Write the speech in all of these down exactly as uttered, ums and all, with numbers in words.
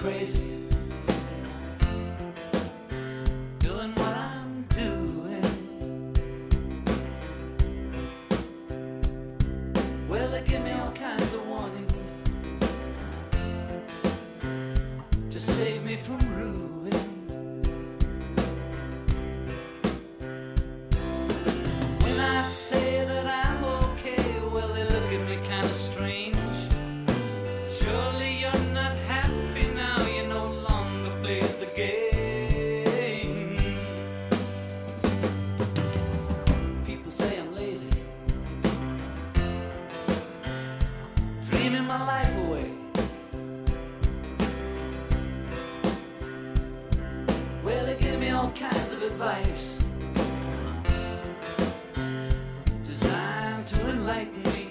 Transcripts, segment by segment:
crazy, doing what I'm doing. Well, they give me all kinds of warnings to save me from ruin. When I say that I'm okay, well, they look at me kind of strange. Surely you're not happy now, you no longer play the game. People say I'm lazy, dreaming my life away. Well, they give me all kinds of advice designed to enlighten me.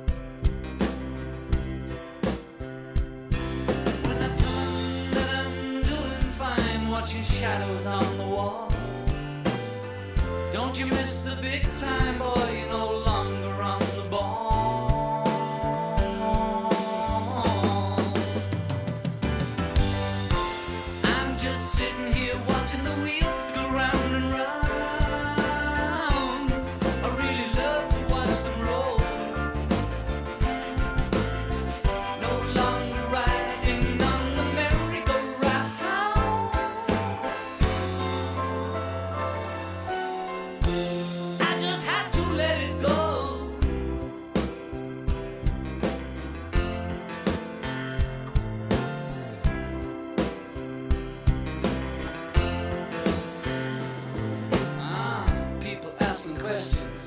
When I tell them that I'm doing fine, watching shadows on the wall. Don't you miss the big time, boy, you're no longer on the ball. I'm just sitting here watching the wheels go round and round. I really love to watch them roll. No longer riding on the merry-go-round. I just had to let it go. Ah, people asking questions,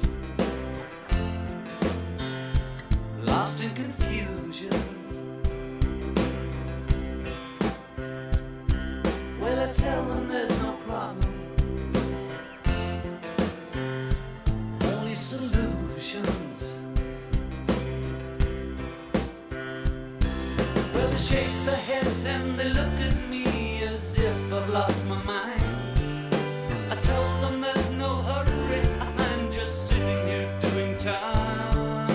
lost in confusion. Well, I tell them there's no problem, only solutions. Well, they shake their heads and they look at me as if I've lost my mind. I tell them there's no hurry, I'm just sitting here doing time.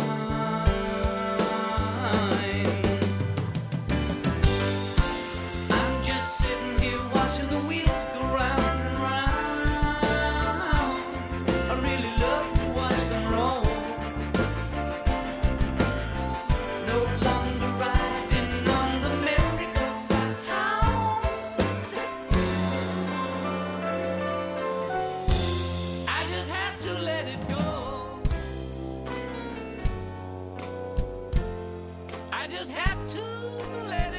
I'm just sitting here watching the wheels go round and round. I really love to watch them roll. No longer riding on the merry-go-round. I just had to let it go. I just had to let